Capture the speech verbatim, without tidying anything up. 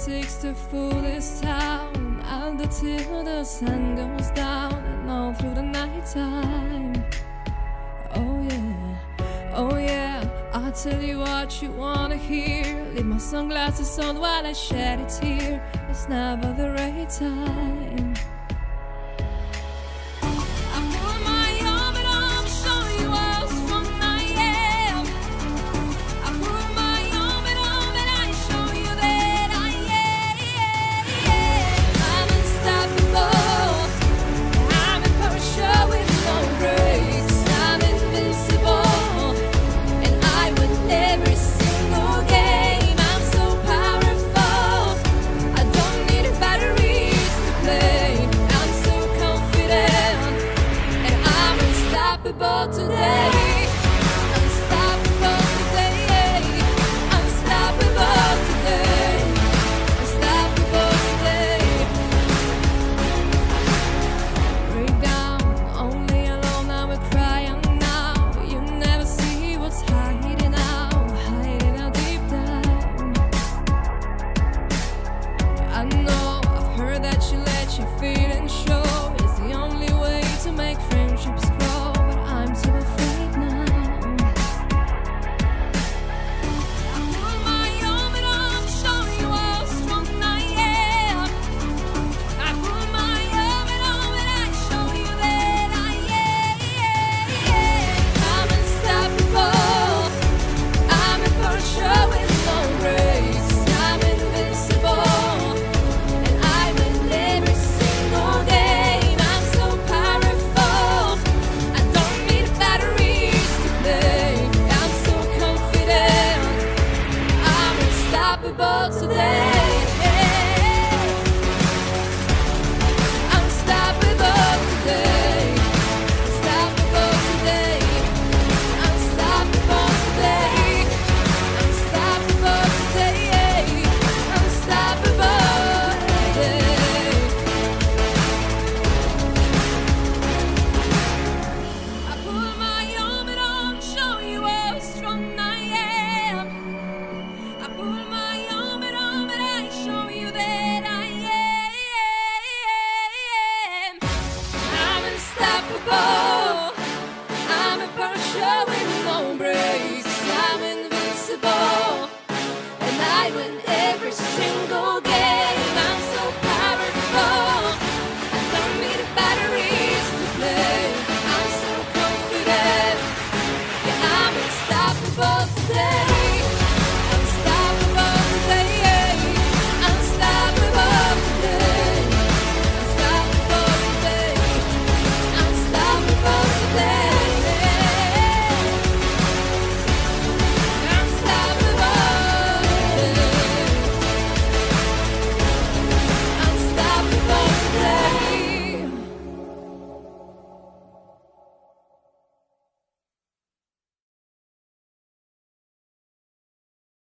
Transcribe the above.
takes to fool this town, and until the sun goes down and all through the night time. Oh yeah, oh yeah, I'll tell you what you wanna hear. Leave my sunglasses on while I shed a tear. It's never the right time.